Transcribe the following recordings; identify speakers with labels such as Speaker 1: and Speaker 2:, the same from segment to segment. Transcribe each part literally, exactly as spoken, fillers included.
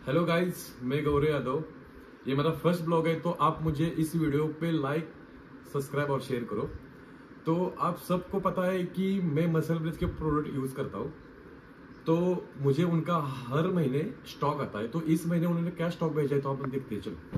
Speaker 1: Hello guys, मैं गौरव यादव। ये मेरा फर्स्ट ब्लॉग है, तो आप मुझे इस वीडियो पे लाइक, सब्सक्राइब और शेयर करो। तो आप सबको पता है कि मैं मसल ब्लेज के प्रोडक्ट यूज करता हूँ, तो मुझे उनका हर महीने स्टॉक आता है। तो इस महीने उन्होंने क्या स्टॉक भेजा है, तो आप देखते हैं। चलो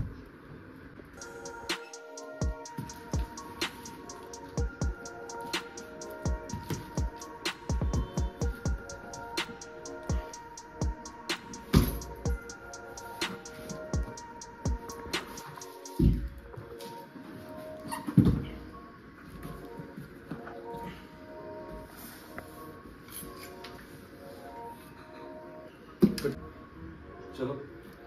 Speaker 1: चलो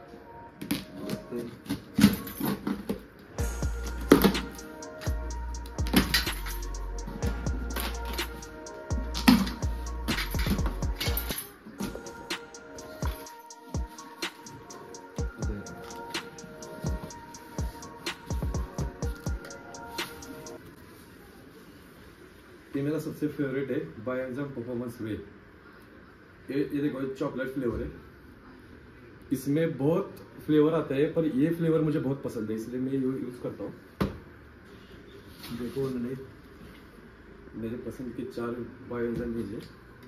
Speaker 1: ये मेरा सबसे फेवरेट है बायोएंजाइम परफॉर्मेंस वे। ये ये देखो, चॉकलेट फ्लेवर है। इसमें बहुत फ्लेवर आता है, पर ये फ्लेवर मुझे बहुत पसंद है, इसलिए मैं ये यूज करता हूँ। देखो, उन्होंने मेरे पसंद के चार बायोएंजाइम भेजे।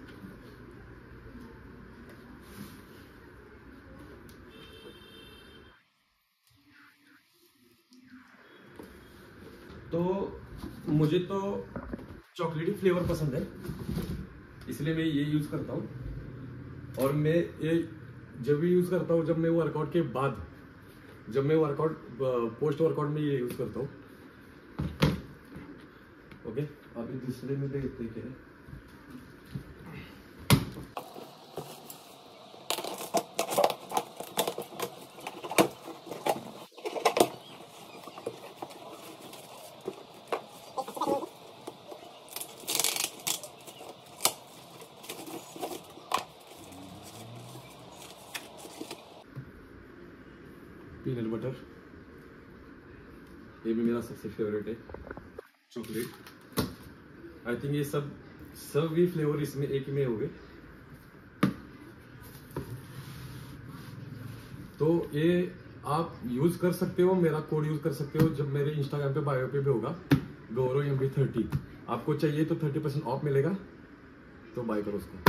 Speaker 1: तो मुझे तो चॉकलेटी फ्लेवर पसंद है, इसलिए मैं ये यूज करता हूँ। और मैं ये जब भी यूज करता हूँ, जब मैं वर्कआउट के बाद, जब मैं वर्कआउट पोस्ट वर्कआउट में ये यूज करता हूँ। ओके, अभी दूसरे में देखते हैं। पीनट बटर, ये भी मेरा सबसे फेवरेट है। चॉकलेट, आई थिंक ये सब सब भी फ्लेवर इसमें एक में हो गए। तो ये आप यूज कर सकते हो, मेरा कोड यूज कर सकते हो, जब मेरे इंस्टाग्राम पे बायो पे भी होगा गौरव एम बी थर्टी। आपको चाहिए तो थर्टी परसेंट ऑफ मिलेगा, तो बाय करो उसको।